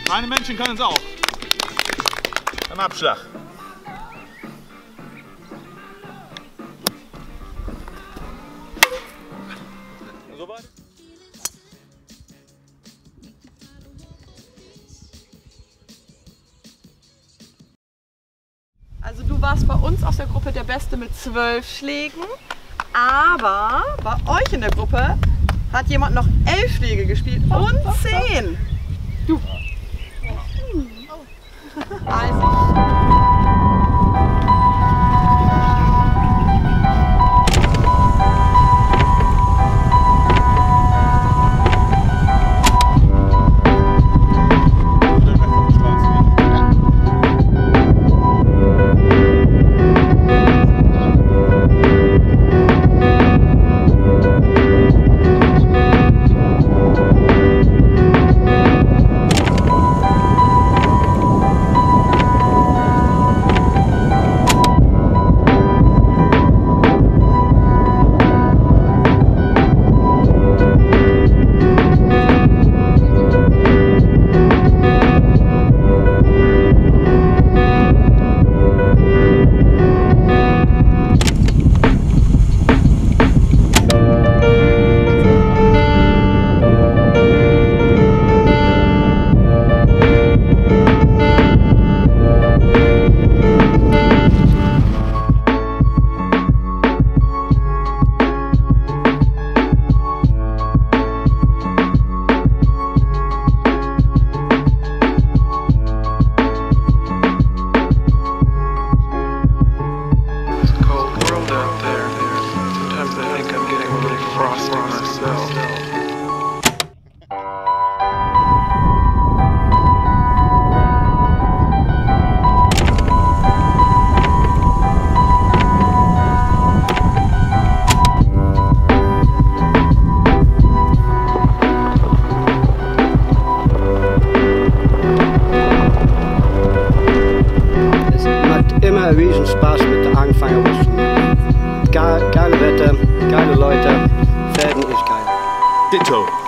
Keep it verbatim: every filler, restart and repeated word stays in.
Eine Männchen können es auch. Ein Abschlag. Soweit? Also du warst bei uns aus der Gruppe der Beste mit zwölf Schlägen, aber bei euch in der Gruppe hat jemand noch elf Schläge gespielt und zehn. Du. Also. Immer ein riesen Spaß mit der Anfänger was zu machen. Geile Wetter, geile Leute, Pferden ist geil. Ditto.